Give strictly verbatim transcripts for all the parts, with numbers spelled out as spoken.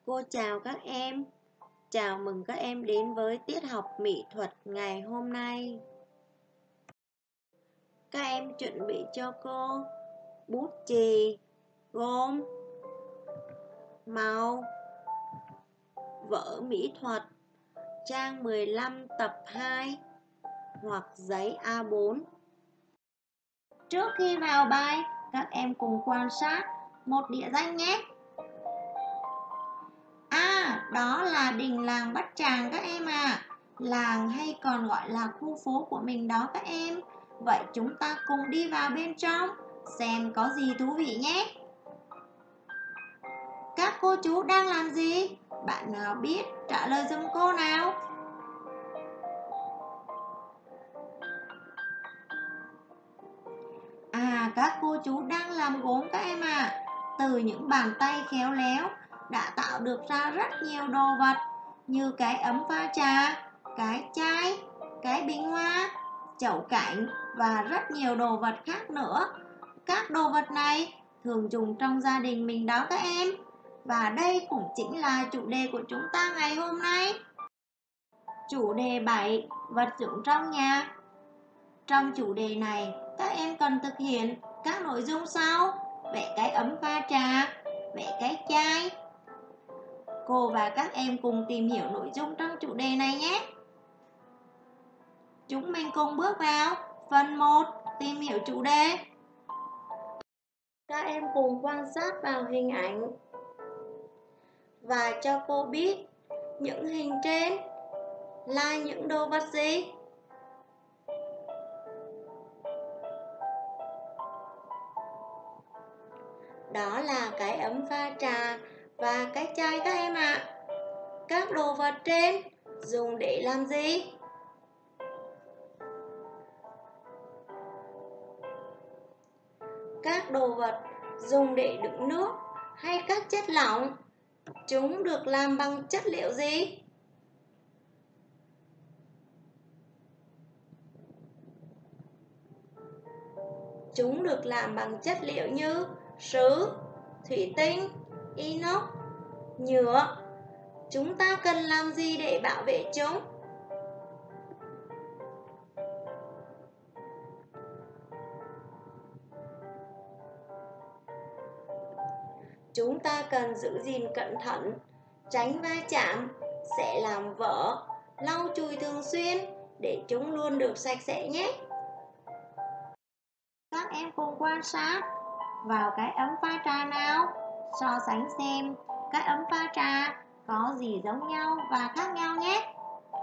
Cô chào các em. Chào mừng các em đến với tiết học mỹ thuật ngày hôm nay. Các em chuẩn bị cho cô bút chì, gôm, màu, vở mỹ thuật, trang mười lăm tập hai hoặc giấy A bốn. Trước khi vào bài, các em cùng quan sát một địa danh nhé. À, đó là đình làng Bát Tràng các em à. Làng hay còn gọi là khu phố của mình đó các em. Vậy chúng ta cùng đi vào bên trong xem có gì thú vị nhé. Các cô chú đang làm gì? Bạn nào biết trả lời giùm cô nào? À, các cô chú đang làm gốm các em à. Từ những bàn tay khéo léo đã tạo được ra rất nhiều đồ vật như cái ấm pha trà, cái chai, cái bình hoa, chậu cảnh và rất nhiều đồ vật khác nữa. Các đồ vật này thường dùng trong gia đình mình đó các em. Và đây cũng chính là chủ đề của chúng ta ngày hôm nay. Chủ đề bảy, vật dụng trong nhà. Trong chủ đề này, các em cần thực hiện các nội dung sau: vẽ cái ấm pha trà, vẽ cái chai. Cô và các em cùng tìm hiểu nội dung trong chủ đề này nhé. Chúng mình cùng bước vào phần một, tìm hiểu chủ đề. Các em cùng quan sát vào hình ảnh và cho cô biết những hình trên là những đồ vật gì. Đó là cái ấm pha trà và cái chai các em ạ. À. Các đồ vật trên dùng để làm gì? Các đồ vật dùng để đựng nước hay các chất lỏng. Chúng được làm bằng chất liệu gì? Chúng được làm bằng chất liệu như sứ, thủy tinh, inox, nhựa. Chúng ta cần làm gì để bảo vệ chúng? Chúng ta cần giữ gìn cẩn thận, tránh va chạm, sẽ làm vỡ, lau chùi thường xuyên để chúng luôn được sạch sẽ nhé. Các em cùng quan sát vào cái ấm pha trà nào, so sánh xem các ấm pha trà có gì giống nhau và khác nhau nhé.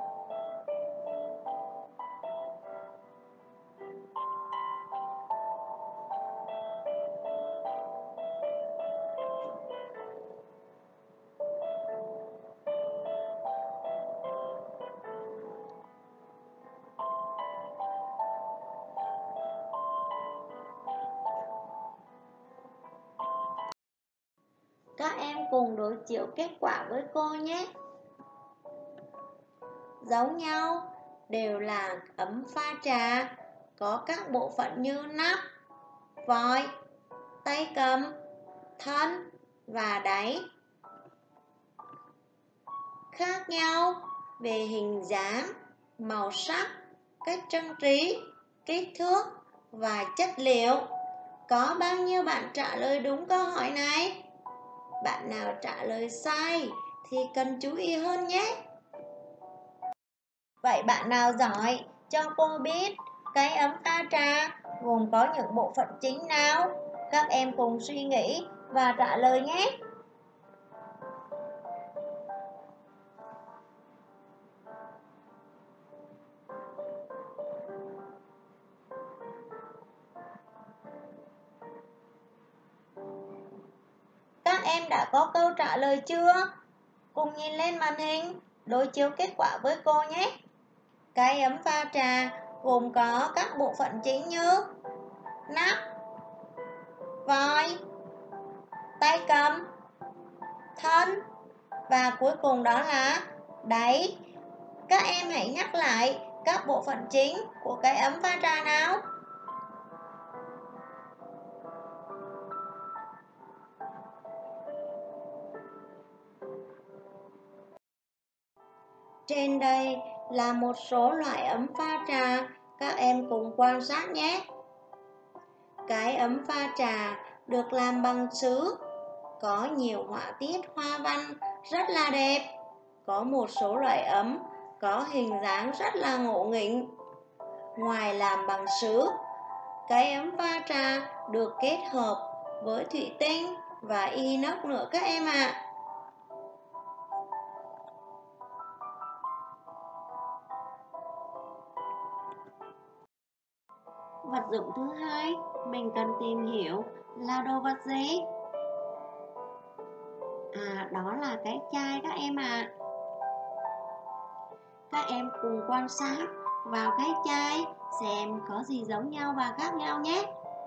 Các em cùng đối chiếu kết quả với cô nhé. Giống nhau, đều là ấm pha trà, có các bộ phận như nắp, vòi, tay cầm, thân và đáy. Khác nhau về hình dáng, màu sắc, cách trang trí, kích thước và chất liệu. Có bao nhiêu bạn trả lời đúng câu hỏi này? Bạn nào trả lời sai thì cần chú ý hơn nhé. Vậy bạn nào giỏi cho cô biết cái ấm pha trà gồm có những bộ phận chính nào? Các em cùng suy nghĩ và trả lời nhé. Các em đã có câu trả lời chưa? Cùng nhìn lên màn hình, đối chiếu kết quả với cô nhé. Cái ấm pha trà gồm có các bộ phận chính như nắp, vòi, tay cầm, thân và cuối cùng đó là đáy. Các em hãy nhắc lại các bộ phận chính của cái ấm pha trà nào. Trên đây là một số loại ấm pha trà, các em cùng quan sát nhé. Cái ấm pha trà được làm bằng sứ, có nhiều họa tiết hoa văn rất là đẹp. Có một số loại ấm có hình dáng rất là ngộ nghĩnh. Ngoài làm bằng sứ, cái ấm pha trà được kết hợp với thủy tinh và inox nữa các em ạ. À. Vật dụng thứ hai mình cần tìm hiểu là đồ vật gì? À, đó là cái chai các em ạ. À. Các em cùng quan sát vào cái chai xem có gì giống nhau và khác nhau nhé.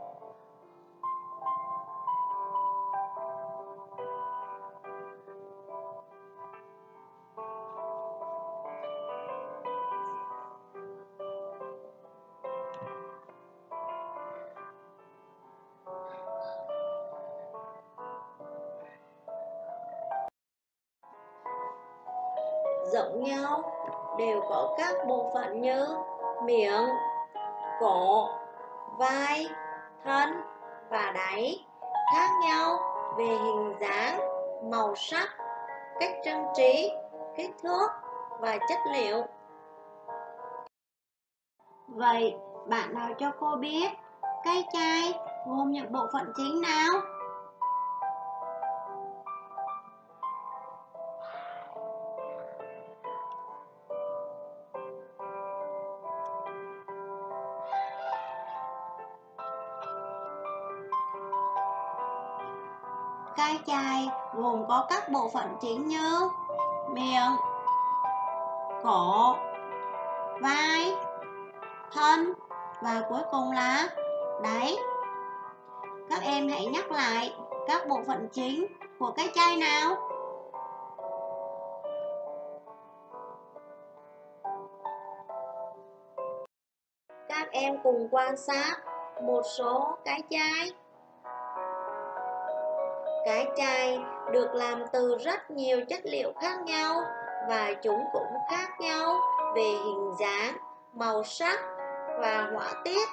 Giống nhau đều có các bộ phận như miệng, cổ, vai, thân và đáy, khác nhau về hình dáng, màu sắc, cách trang trí, kích thước và chất liệu. Vậy bạn nào cho cô biết cái chai gồm những bộ phận chính nào? Cái chai gồm có các bộ phận chính như miệng, cổ, vai, thân và cuối cùng là đáy. Các em hãy nhắc lại các bộ phận chính của cái chai nào. Các em cùng quan sát một số cái chai. Cái chai được làm từ rất nhiều chất liệu khác nhau và chúng cũng khác nhau về hình dáng, màu sắc và họa tiết.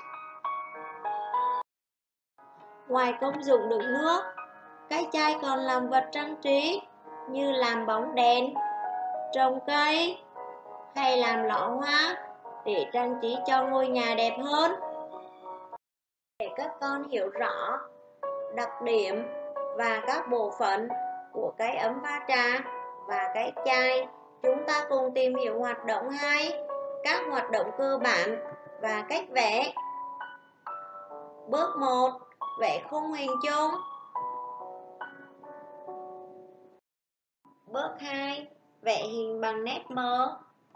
Ngoài công dụng đựng nước, cái chai còn làm vật trang trí như làm bóng đèn, trồng cây hay làm lọ hoa để trang trí cho ngôi nhà đẹp hơn. Để các con hiểu rõ đặc điểm và các bộ phận của cái ấm pha trà và cái chai, chúng ta cùng tìm hiểu hoạt động hai, các hoạt động cơ bản và cách vẽ. Bước một. Vẽ khung hình chung. Bước hai. Vẽ hình bằng nét mờ.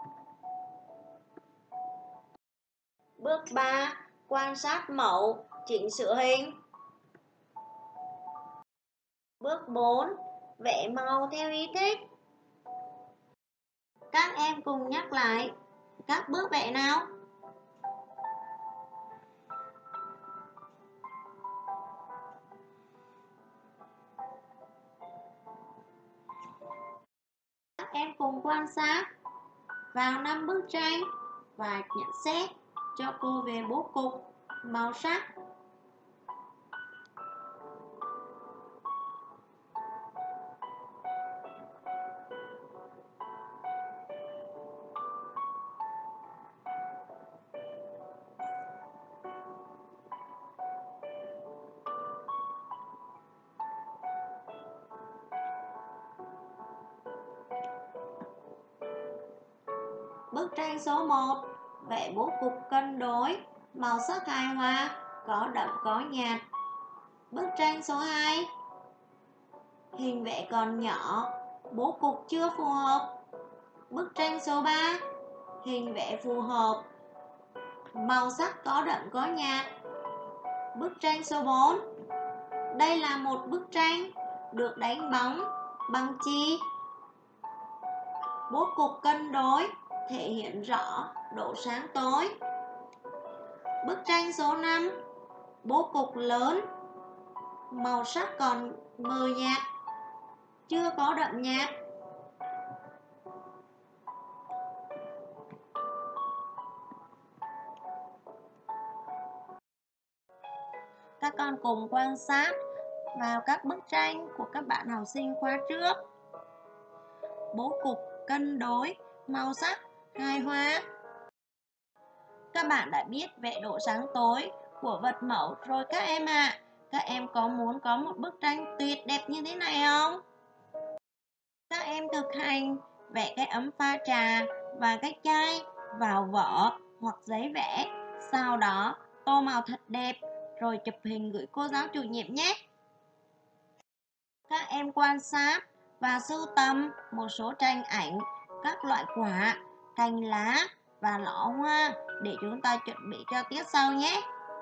Bước ba. Quan sát mẫu, chỉnh sửa hình. Bước bốn. Vẽ màu theo ý thích. Các em cùng nhắc lại các bước vẽ nào. Các em cùng quan sát vào năm bức tranh và nhận xét cho cô về bố cục, màu sắc. Bức tranh số một. Vẽ bố cục cân đối, màu sắc hài hòa, có đậm có nhạt. Bức tranh số hai. Hình vẽ còn nhỏ, bố cục chưa phù hợp. Bức tranh số ba. Hình vẽ phù hợp, màu sắc có đậm có nhạt. Bức tranh số bốn. Đây là một bức tranh được đánh bóng bằng chì. Bố cục cân đối, thể hiện rõ độ sáng tối. Bức tranh số năm. Bố cục lớn, màu sắc còn mờ nhạt, chưa có đậm nhạt. Các con cùng quan sát vào các bức tranh của các bạn học sinh khóa trước. Bố cục cân đối, màu sắc hài hòa. Các bạn đã biết vẽ độ sáng tối của vật mẫu rồi các em ạ. À. Các em có muốn có một bức tranh tuyệt đẹp như thế này không? Các em thực hành vẽ cái ấm pha trà và cái chai vào vở hoặc giấy vẽ. Sau đó tô màu thật đẹp rồi chụp hình gửi cô giáo chủ nhiệm nhé. Các em quan sát và sưu tầm một số tranh ảnh các loại quả, cành lá và lọ hoa để chúng ta chuẩn bị cho tiết sau nhé.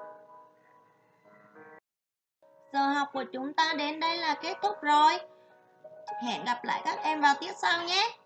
Giờ học của chúng ta đến đây là kết thúc rồi. Hẹn gặp lại các em vào tiết sau nhé.